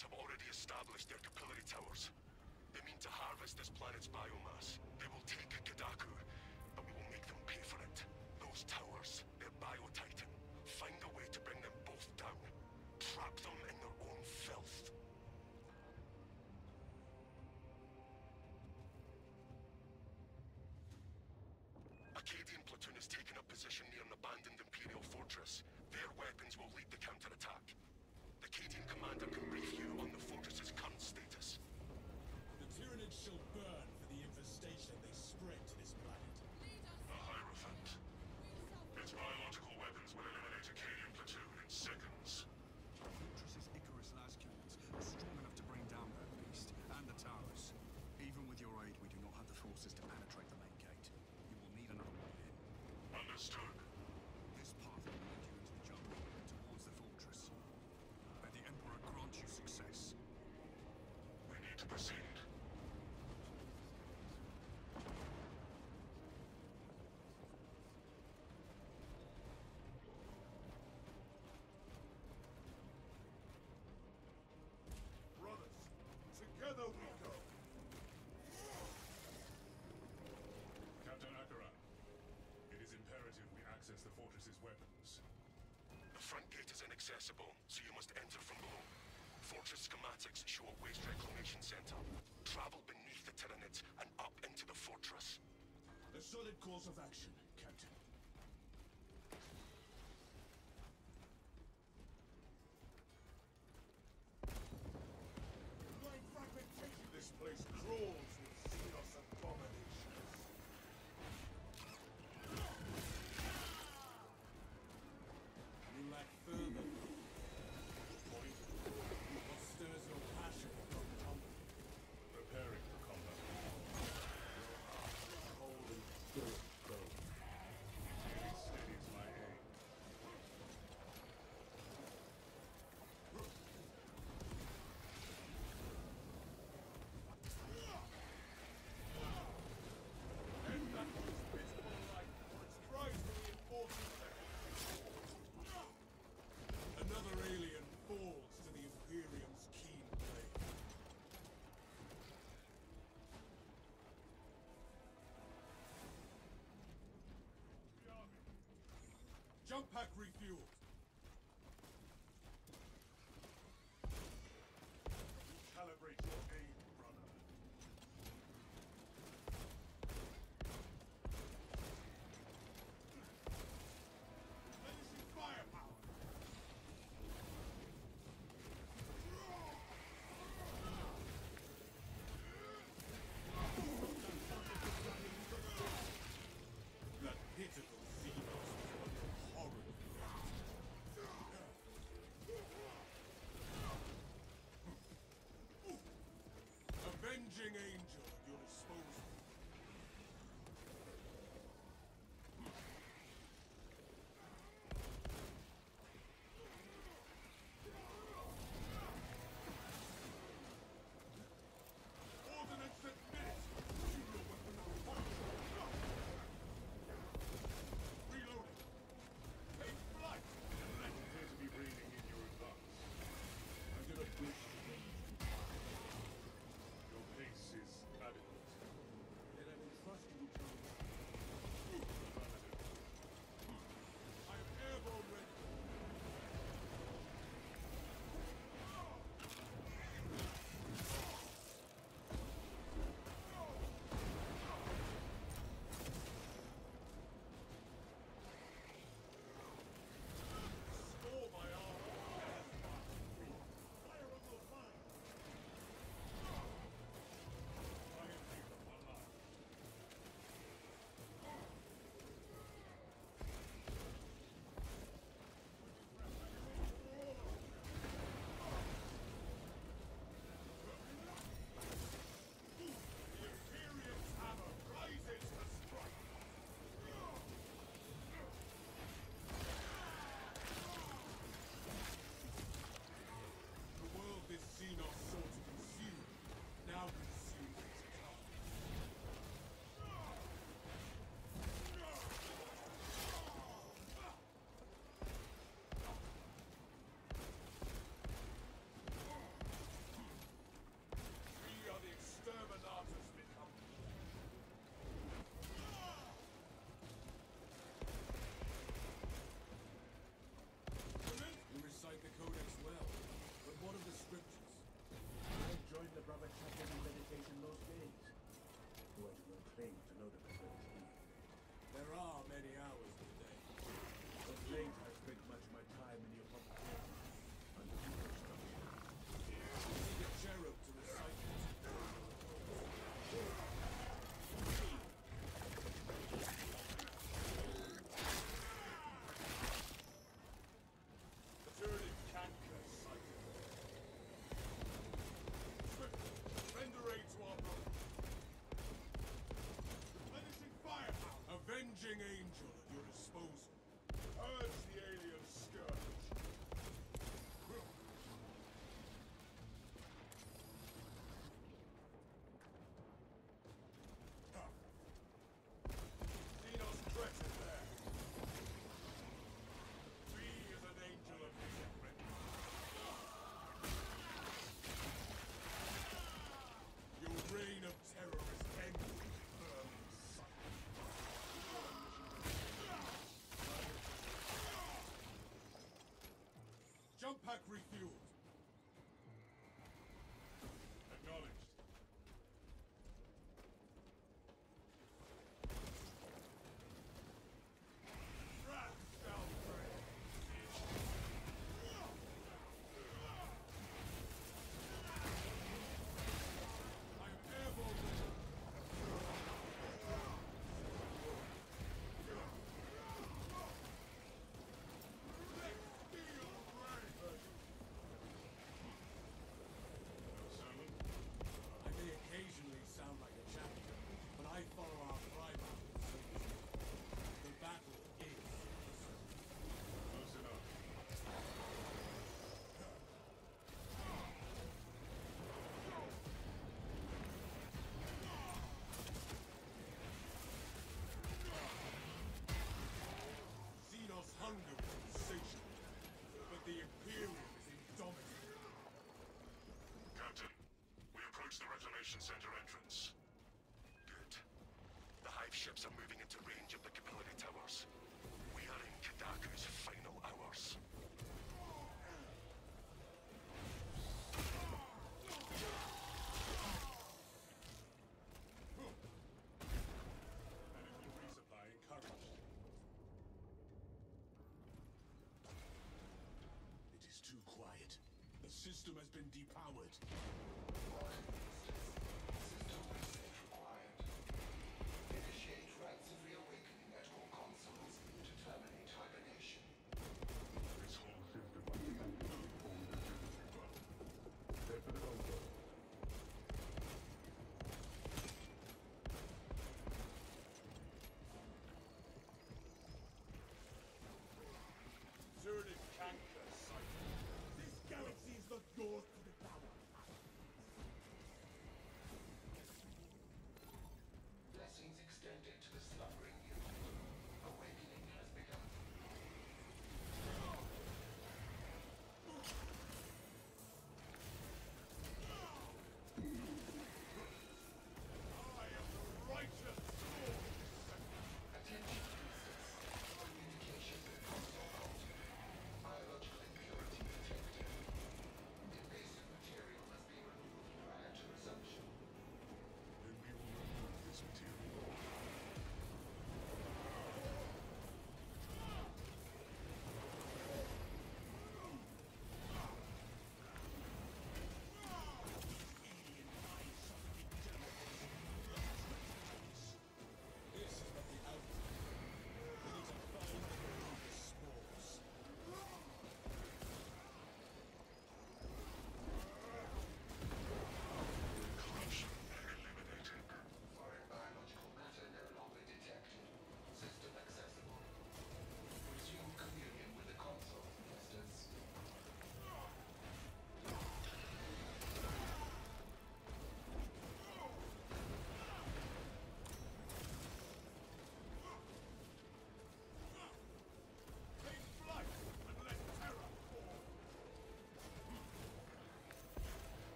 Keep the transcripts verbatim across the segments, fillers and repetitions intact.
Germans have already established their capillary towers. They mean to harvest this planet's biomass. They will take Kadaku, but we will make them pay for it. Those towers, they're bio-titan. Find a way to bring them both down. Trap them in their own filth. Acadian platoon has taken up position near an abandoned Imperial fortress. Their weapons will lead the counterattack. The Acadian commander can brief you on the fortress's current status. The Tyranids shall burn for the infestation they spread to this planet. A Hierophant. Its biological weapons will eliminate Acadian platoon in seconds. The fortress's Icarus lascannons are strong enough to bring down that beast, and the towers. Even with your aid, we do not have the forces to penetrate the main gate. You will need another way in. Understood. This path will lead you into the jungle, and towards the fortress. May the Emperor grant you success. We need to proceed. Brothers, together we go! Captain Akara, it is imperative we access the fortress's weapons. The front gate is inaccessible, so you must enter from below. Fortress schematics show a waste reclamation center. Travel beneath the Tyranids and up into the fortress. A solid course of action, Captain. Like fragmentation, this place crawls with Xenos abominations. You lack fervor. Point. What stirs your passion from tumble? Preparing for combat. Holy spirit goes. Steady, steady is my aim. And that was visible light for its prize for the important. Another alien falls to the Imperium's keen blade. Jump pack refueled. Calibrate your aim, brother. Finishing firepower. That pitiful Xenos was under horrid fate. fueled. Acknowledged. Rat shall prey. I'm airborne. Sermon? I may occasionally sound like a champion, but I follow our primary solution. The battle is Close enough. Xenos' hunger is insatiable, but the Imperium is indomitable. Captain, we approach the reclamation center entrance. Good. The hive ships are moving into range of the capillary towers. We are in Kadaku's final hours. Adequate resupply encouraged. It is too quiet. The system has been depowered. Initiate rites of reawakening at all consoles to terminate hibernation. This whole system must be activated before we resume. Head for the console. Tyranid canker sighted. This galaxy is the doors to devour.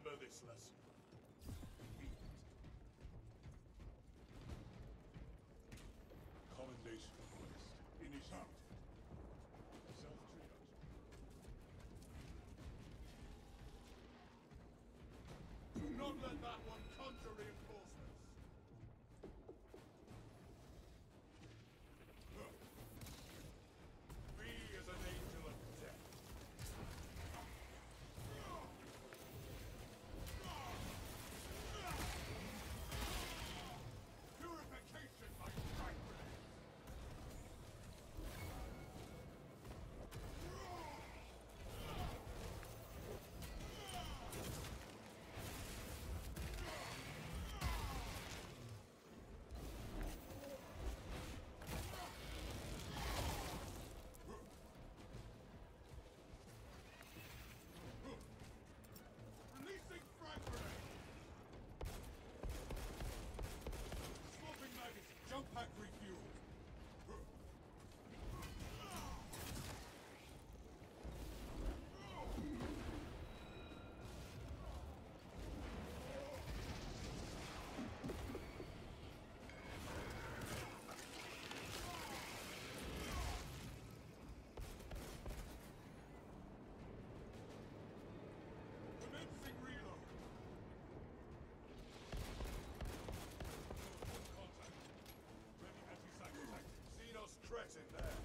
remember this lesson. Commendation request. Initiate. Self-triage. Do not let that one come to reinforcements. B is an angel of death. Purification by frag grenade. Releasing frag grenade. Swapping magazine. Jump pack refueled. Commencing reload. Contact. Ready anti-cycle tactics. Xenos threat in there.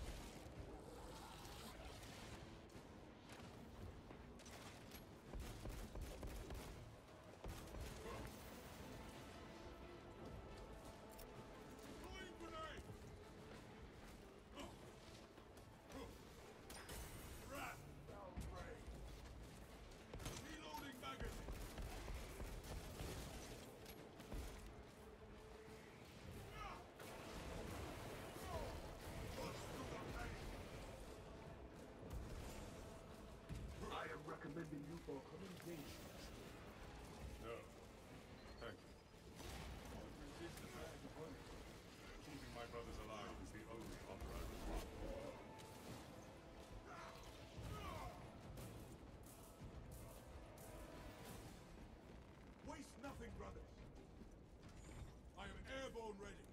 Deploying grenade. Rat. Downgrade. Reloading magazine. Push through the pain. I am recommending you for commendation. No. Thank you. Resist the bad opponent. Keeping my brothers alive is the only honor I require. Waste nothing, brothers. I am airborne ready.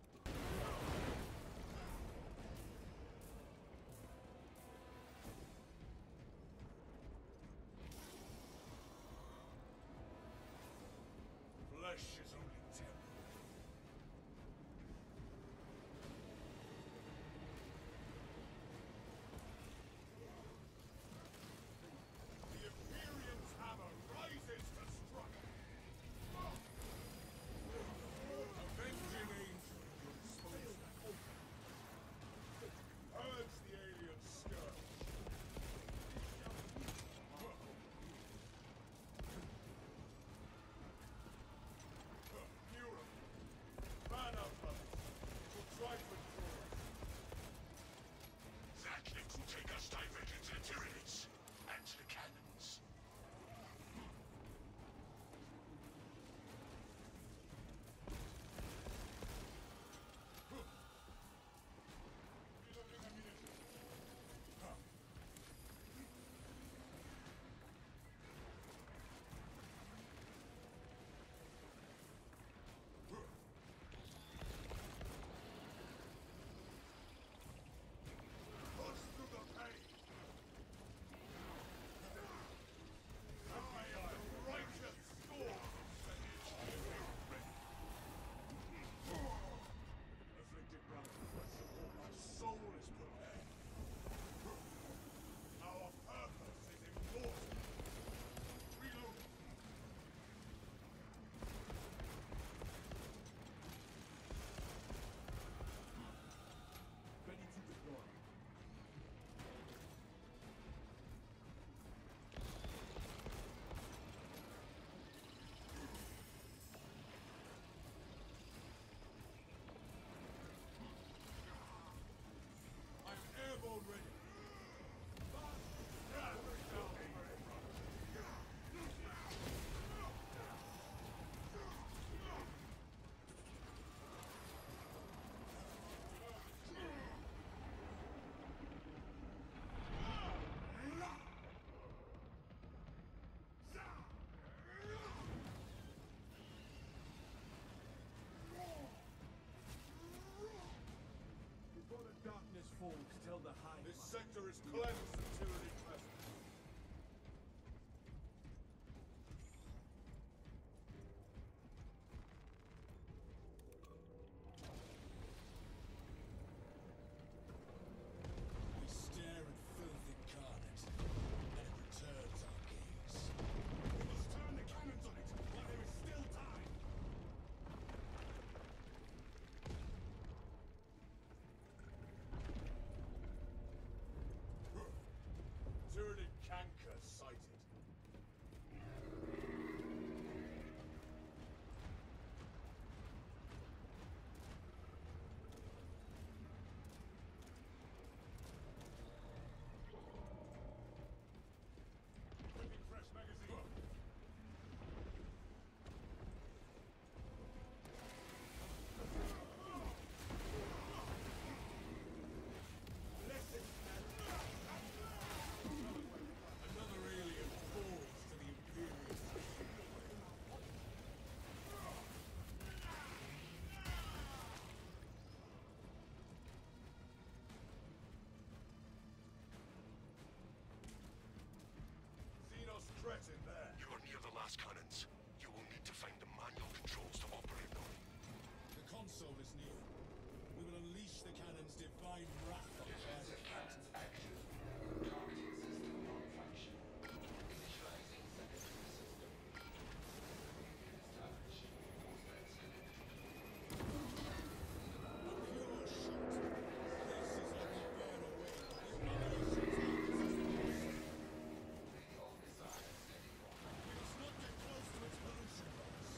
Flesh is only temporary. The Imperium's hammer rises to strike. Avenging angels. sector is cleansed of tyranny present. We stare at filth incarnate, and it returns our gaze. We must turn the cannons on it while there is still time. Tyrannid canker sighted. Bringing fresh magazine. Listen, Another alien falls to the Imperial system. Xenos cretin there. You are near the last cannons. You will need to find the manual controls to operate them. The console is near. We will unleash the cannon's divine wrath on the Defensive cannons active. Targeting system non-function. Initializing secondary system. Established. Force banks connected. A pure shot. This is how we burn away the annihilation. Radial missile steady on. We must not get close to its pollution box.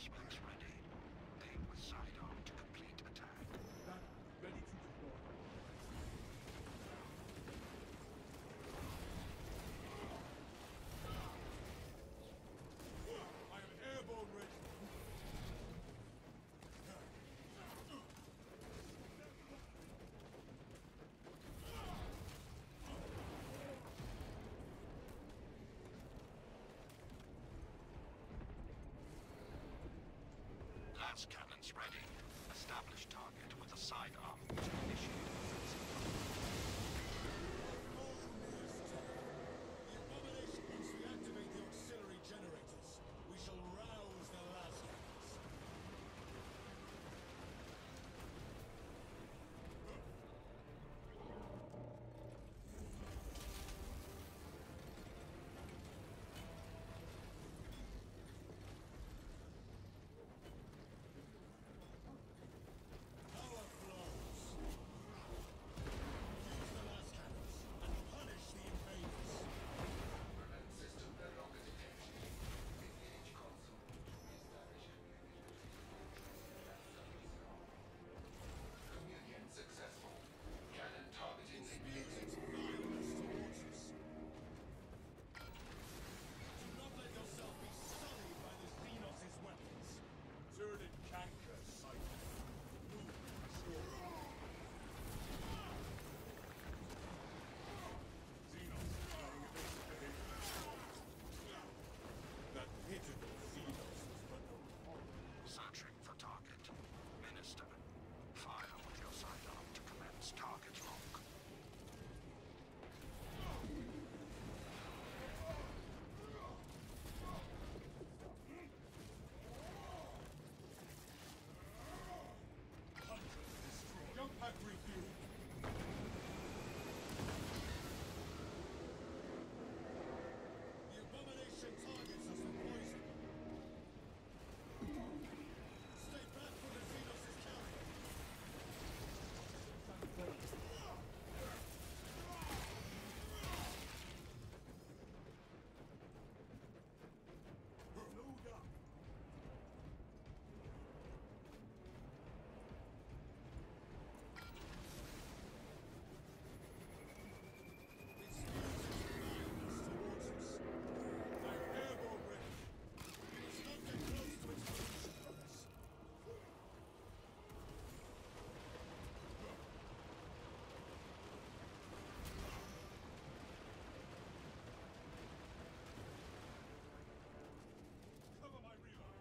Swings ready. Aim with sidearm to complete attack. Battery ready to deploy. I am airborne ready. Lance cannons ready. Establish target with a sidearm to initiate offensive. The abomination, once we activate the auxiliary generators, we shall rouse the last cannons. Power flows. Use the last cannons and punish the invaders. Prevent system no longer detection. Engage console to establish communion successful. Cannon targeting Spews engaged. its violence towards us. Do not let yourself be sullied by the Xenos' weapons. Turret canker sighted. Move, sure. Xenos showing evasive behavior. That pitiful Xenos was but no horror. Searching for target. Minister. Fire with your sidearm to commence target lock. Hunter destroyed. Jump pack refuel. The abomination targets us with poison. Stay back from the Xenos' carrier. Load up. It spews its violence towards us. I am airborne ready. We must not get close to its position, brothers. Cover my reload.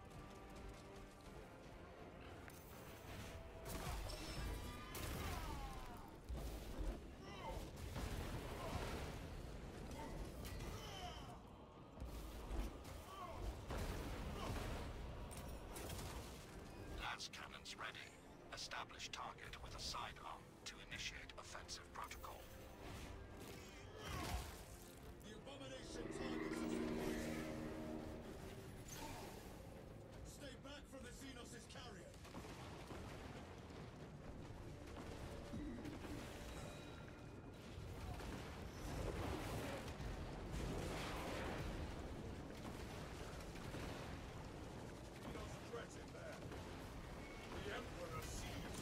Lance cannons ready. Establish target with a sidearm to initiate offensive protocol. The abomination targets us with poison. Stay back from the Xenos' carrier. No threat in there. The Emperor sees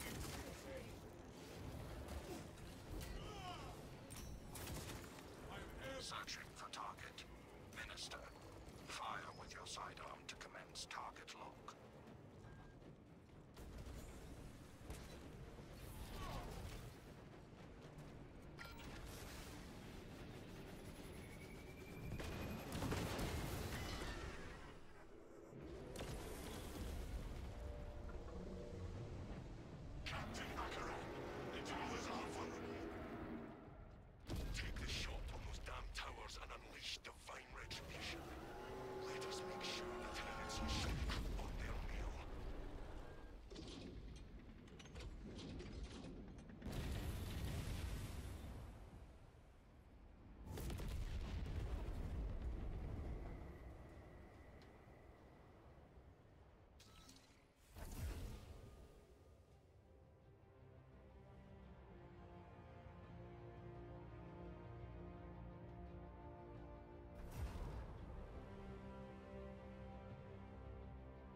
I am air. Searching for target. Minister. Fire with your sidearm to commence target lock. Captain Akaran, the towers are vulnerable. Take the shot on those damn towers and unleash divine retribution. Let us make sure that